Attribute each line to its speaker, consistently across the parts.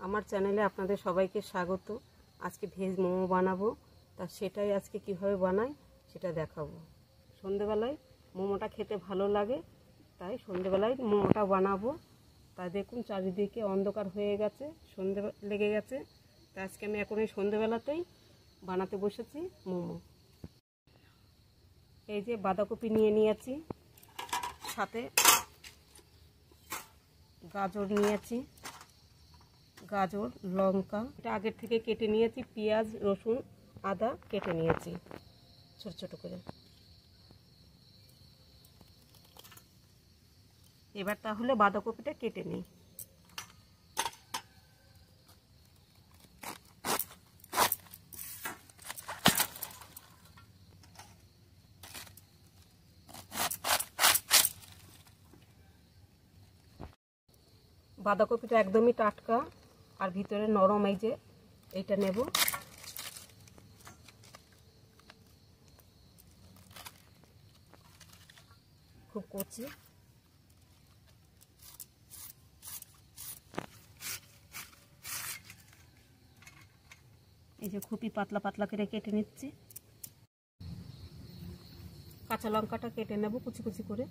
Speaker 1: আমার চ্যানেলে আপনাদের সবাইকে স্বাগত। আজকে ভেজ মোমো বানাবো, তা সেটাই আজকে কিভাবে বানাই সেটা দেখাবো। সন্ধেবেলায় মোমোটা খেতে ভালো লাগে, তাই সন্ধেবেলায় মোমোটা বানাবো। তাই দেখুন চারিদিকে অন্ধকার হয়ে গেছে, সন্ধে লেগে গেছে। তা আজকে আমি এখন এই সন্ধেবেলাতেই বানাতে বসেছি মোমো। এই যে বাঁধাকপি নিয়ে নিয়েছি, সাথে গাজর নিয়েছি, গাজর, লঙ্কা এটা আগের থেকে কেটে নিয়েছি, পেঁয়াজ, রসুন, আদা কেটে নিয়েছি ছোট ছোট করে। এবার তাহলে বাঁধাকপিটা কেটে নিই। বাঁধাকপিটা একদমই টাটকা আর ভিতরে নরম, এই যে এইটা নেব। খুব কচি। এই যে খুবই পাতলা পাতলা করে কেটে নিচ্ছি। কাঁচা লঙ্কাটা কেটে নেব কুচি কুচি করে।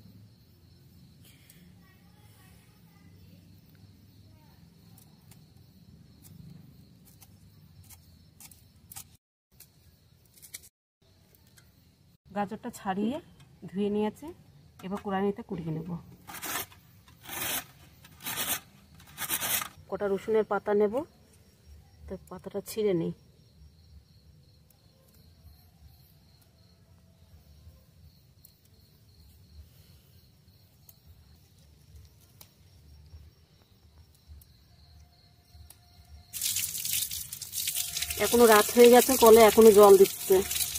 Speaker 1: গাজরটা ছাড়িয়ে ধুয়ে নিয়েছে, এবার কুড়ানিতে কুড়িয়ে নেব। কটা রসুনের পাতা নেব, তো পাতাটা ছিঁড়ে নেই। এখনো রাত হয়ে গেছে, কলে এখনো জল দিচ্ছে।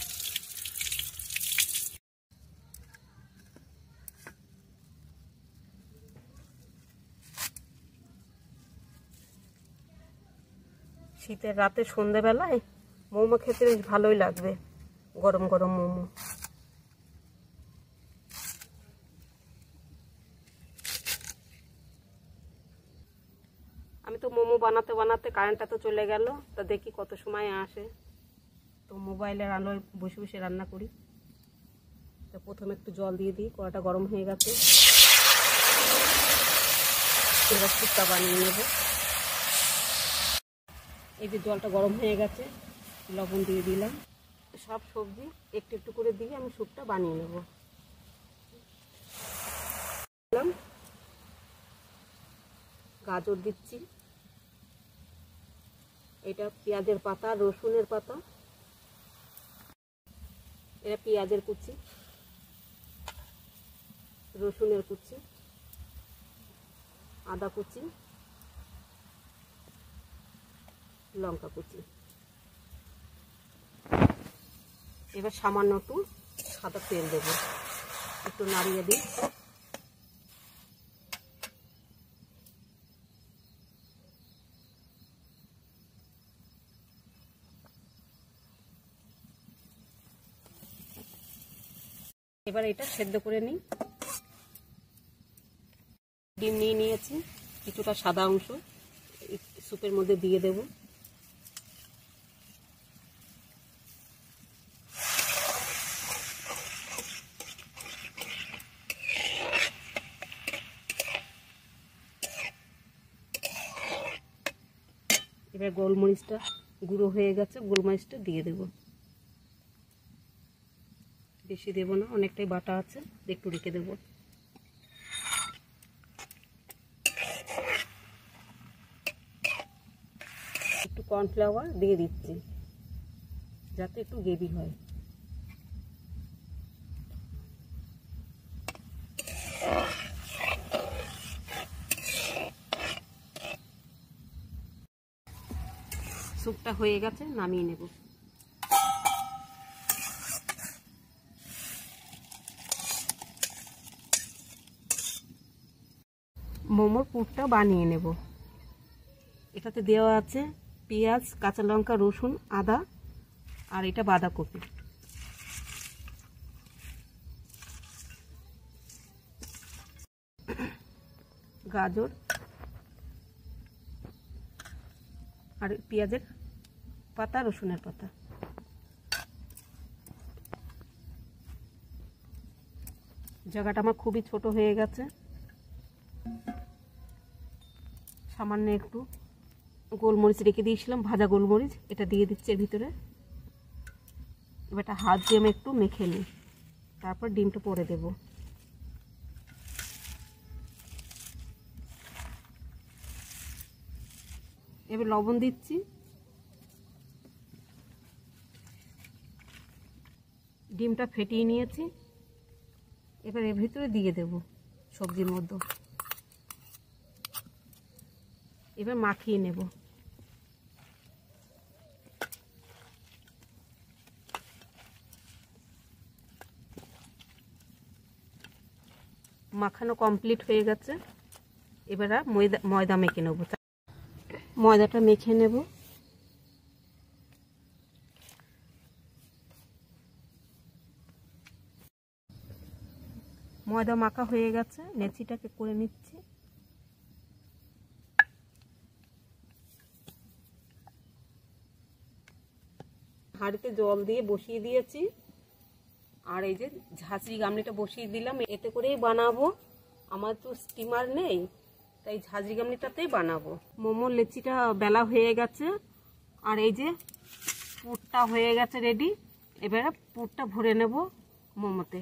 Speaker 1: শীতের রাতে সন্ধ্যেবেলায় মোমো খেতে বেশ ভালোই লাগবে, গরম গরম মোমো। আমি তো মোমো বানাতে বানাতে কারেন্টটা তো চলে গেল, তা দেখি কত সময় আসে। তো মোবাইলের আলোয় বসে বসে রান্না করি। তো প্রথমে একটু জল দিয়ে দিই, কড়াটা গরম হয়ে গেছে। এবার স্যুপটা বানিয়ে নেব। এই যে জলটা গরম হয়ে গেছে, লবণ দিয়ে দিলাম। সব সবজি একটু একটু করে দিয়ে আমি স্যুপটা বানিয়ে নেব। গাজর দিচ্ছি, এটা পেঁয়াজের পাতা, রসুনের পাতা, এটা পেঁয়াজের কুচি, রসুনের কুচি, আদা কুচি, লঙ্কা কুচি। এবার সামান্য একটু সাদা তেল দেবো, একটু নাড়িয়ে দিই। এবার এটা সেদ্ধ করে নিই। ডিম নিয়ে নিয়েছি, কিছুটা সাদা অংশ স্যুপের মধ্যে দিয়ে দেব। এবার গোলমরিচটা গুঁড়ো হয়ে গেছে, গোলমরিচটা দিয়ে দেব। বেশি দেব না, অনেকটাই বাটা আছে, একটু রেখে দেব। একটু কর্নফ্লাওয়ার দিয়ে দিচ্ছি যাতে একটু গ্রেভি হয়। স্যুপটা হয়ে গেছে, নামিয়ে নেব। মোমোর পুরটা বানিয়ে নেব। এটাতে দেওয়া আছে পেঁয়াজ, কাঁচা লঙ্কা, রসুন, আদা, আর এটা বাঁধাকপি। গাজর, আর পেঁয়াজের পাতা, রসুনের পাতা। জায়গাটা আমার খুবই ছোট হয়ে গেছে। সামান্য একটু গোলমরিচ রেখে দিয়েছিলাম, ভাজা গোলমরিচ, এটা দিয়ে দিচ্ছি এর ভিতরে। এবার এটা হাত দিয়ে আমি একটু মেখে নিই, তারপর ডিমটা পরে দেব। এবার লবণ দিচ্ছি, ডিমটা ফেটিয়ে নিয়েছি, এবার এর ভিতরে দিয়ে দেব সবজির মধ্যে। এবার মাখিয়ে নেব। মাখানো কমপ্লিট হয়ে গেছে। এবার ময়দা মেখে নেব। ময়দাটা মেখে নেব। ময়দা মাখা হয়ে গেছে, লেচিটাকে করে নিচ্ছি। হাঁড়িতে জল দিয়ে বসিয়ে দিয়েছি, আর এই যে ঝাঁঝরি গামলিটা বসিয়ে দিলাম, এতে করেই বানাবো। আমার তো স্টিমার নেই, তাই ঝাঁঝরি গামলিটাতেই বানাবো। মোমোর লেচিটা বেলা হয়ে গেছে, আর এই যে পুরটা হয়ে গেছে রেডি। এবারে পুরটা ভরে নেব মোমোতে।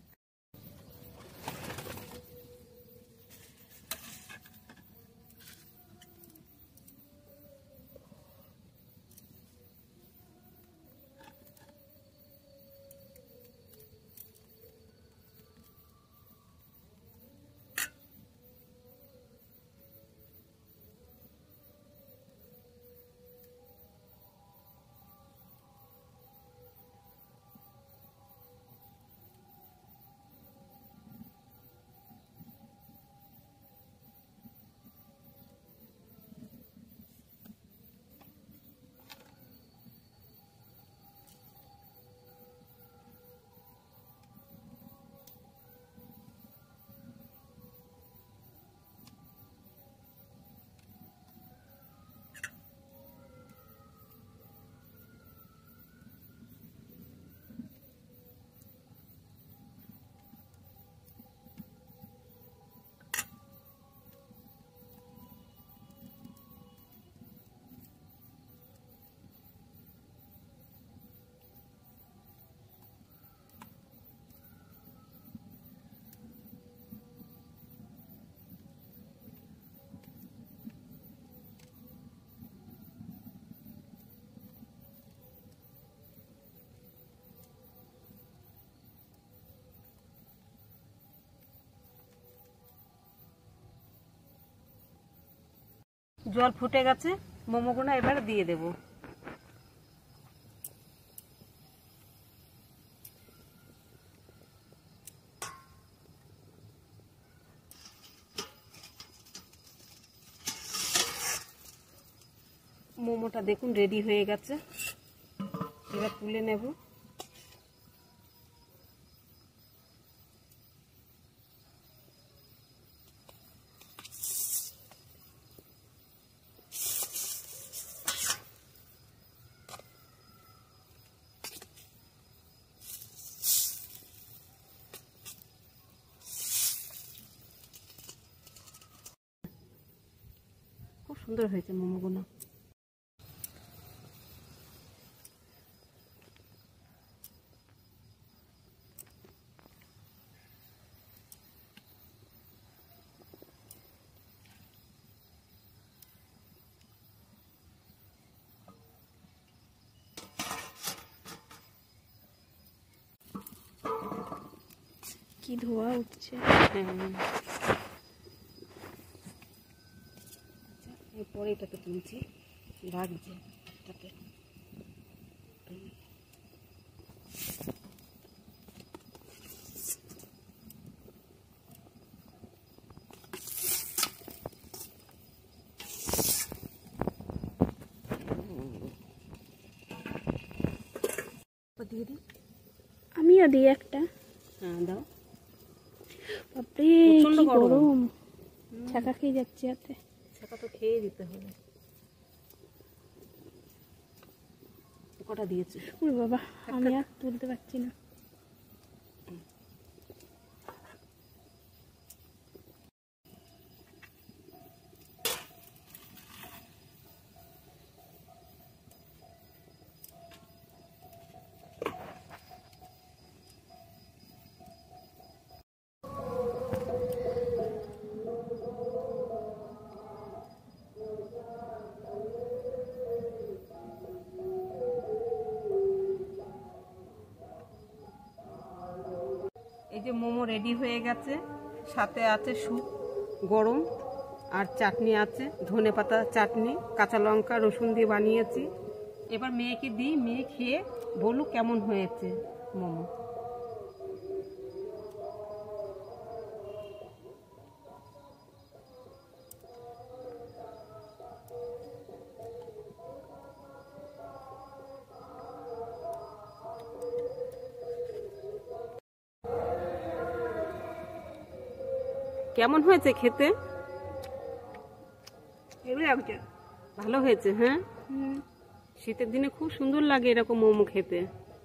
Speaker 1: জল ফুটে গেছে, মোমোগুলো এবার দিয়ে দেব। মোমোটা দেখুন রেডি হয়ে গেছে, এবার তুলে নেব। খুব সুন্দর হয়েছে মোমোগুলো।
Speaker 2: কি ধোয়া উঠছে।
Speaker 1: এরপরে এটাকে তুলছি, লাগছে এটাতে। দিয়ে দিই,
Speaker 2: আমিও দিই একটা।
Speaker 1: হ্যাঁ দাও।
Speaker 2: বাপরে কি গরম, ছাকা খেয়ে যাচ্ছে হাতে।
Speaker 1: ছাকা তো খেয়ে দিতে হবে। কটা দিয়েছে।
Speaker 2: ওরে বাবা, আমি আর তুলতে পারছি না।
Speaker 1: এই যে মোমো রেডি হয়ে গেছে, সাথে আছে স্যুপ গরম আর চাটনি আছে, ধনেপাতা চাটনি, কাঁচা লঙ্কা রসুন দিয়ে বানিয়েছি। এবার মেয়েকে দিই, মেয়ে খেয়ে বলুক কেমন হয়েছে মোমো। কেমন হয়েছে খেতে?
Speaker 2: এগুলো লাগছে,
Speaker 1: ভালো হয়েছে। হ্যাঁ, শীতের দিনে খুব সুন্দর লাগে এরকম মোমো খেতে।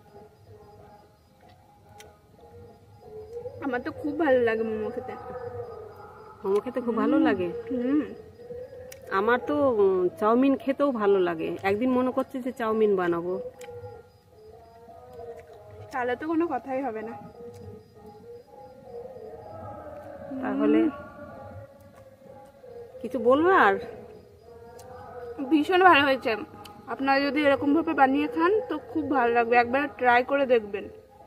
Speaker 2: আমার তো খুব ভালো লাগে মোমো খেতে।
Speaker 1: মোমো খেতে খুব ভালো লাগে। আমার তো চাউমিন খেতেও ভালো লাগে। একদিন মনে করছে যে চাউমিন বানাবো।
Speaker 2: তাহলে তো কোনো কথাই হবে না।
Speaker 1: তাহলে কিছু বলবো আর?
Speaker 2: ভীষণ ভালো হয়েছে। আপনারা যদি এরকম ভাবে বানিয়ে খান তো খুব ভালো লাগবে, একবার ট্রাই করে দেখবেন।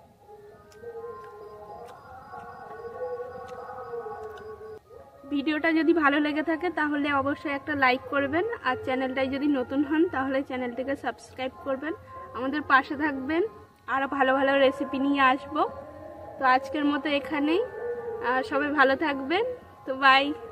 Speaker 2: ভিডিওটা যদি ভালো লেগে থাকে তাহলে অবশ্যই একটা লাইক করবেন, আর চ্যানেলটায় যদি নতুন হন তাহলে চ্যানেলটিকে সাবস্ক্রাইব করবেন, আমাদের পাশে থাকবেন, আরও ভালো ভালো রেসিপি নিয়ে আসবো। তো আজকের মতো এখানেই, সবাই ভালো থাকবেন। তো বাই।